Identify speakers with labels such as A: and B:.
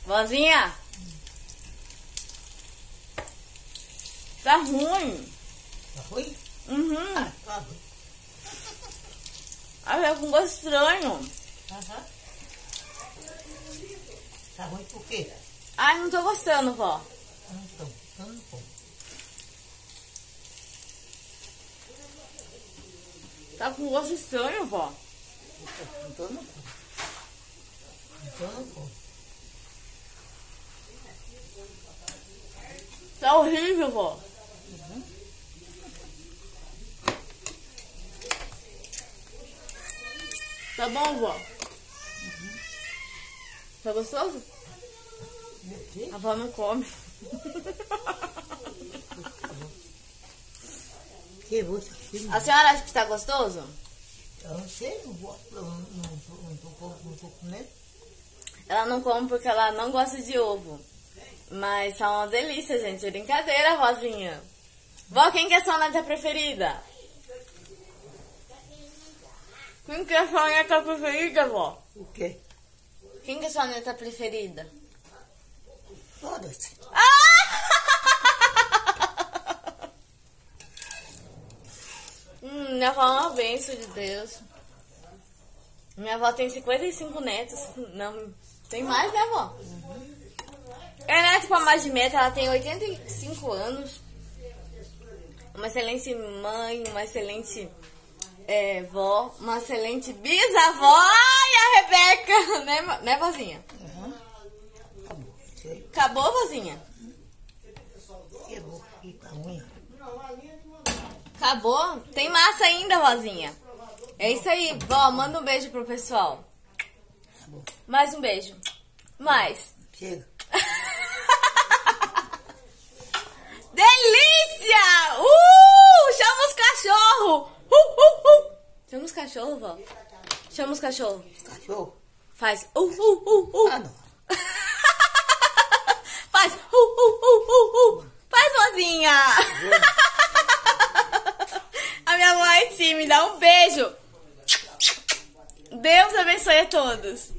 A: Vozinha? Tá ruim.
B: Tá ruim?
A: Uhum.
B: Tá ruim.
A: Ah, é com gosto estranho.
B: Aham. Tá ruim por quê?
A: Ai, não tô gostando, vó.
B: Não tô gostando, pô.
A: Tá com gosto estranho, vó.
B: Não tô, não pô. Não tô, não pô.
A: Tá horrível, vó. Tá bom, vó? Tá gostoso? A vó não come.
B: Que você filho?
A: A senhora acha que tá gostoso?
B: Eu não sei, não gosto, não tô comendo.
A: Ela não come porque ela não gosta de ovo. Mas tá uma delícia, gente. É brincadeira, vozinha. Vó, quem que é sua neta preferida? Quem que é sua neta preferida, vó?
B: O quê?
A: Quem que é sua neta preferida?
B: Foda-se.
A: Minha avó é uma bênção de Deus. Minha avó tem 55 netos. Não, tem mais, né, vó? É neto pra mais de meta, ela tem 85 anos. Uma excelente mãe, uma excelente vó, uma excelente bisavó. Ai, a Rebeca! Né, vozinha?
B: Acabou. Sei.
A: Acabou, vozinha?
B: Quebrou aqui, tá ruim.
A: Acabou? Tem massa ainda, vozinha. É isso aí, vó. Manda um beijo pro pessoal.
B: Acabou.
A: Mais um beijo. Mais.
B: Chega.
A: Delícia! Chama os cachorros! Chama os cachorros, vó. Chama os cachorros.
B: Cachorro?
A: Faz
B: Ah, não.
A: Faz Faz, vozinha! A minha mãe é tímida. Um beijo. Deus abençoe a todos.